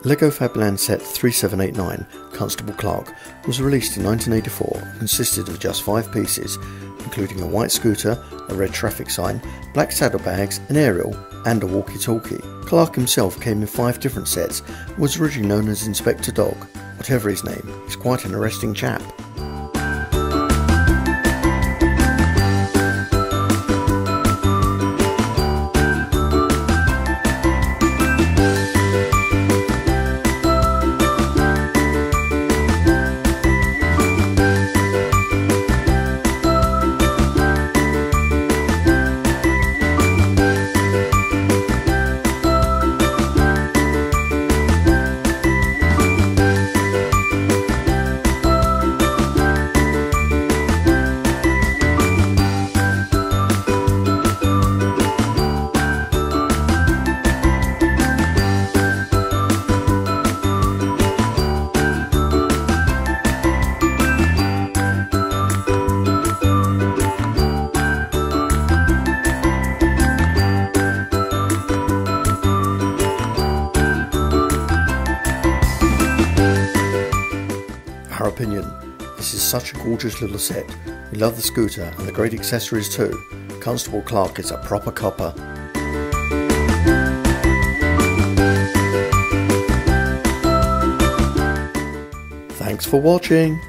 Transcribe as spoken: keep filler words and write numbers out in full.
LEGO Fabuland set three seven eight nine, Constable Clarke, was released in nineteen eighty-four and consisted of just five pieces, including a white scooter, a red traffic sign, black saddlebags, an aerial, and a walkie-talkie. Clarke himself came in five different sets and was originally known as Inspector Dog. Whatever his name, he's quite an arresting chap. Our opinion, this is such a gorgeous little set. We love the scooter and the great accessories too. Constable Clarke is a proper copper. Thanks for watching.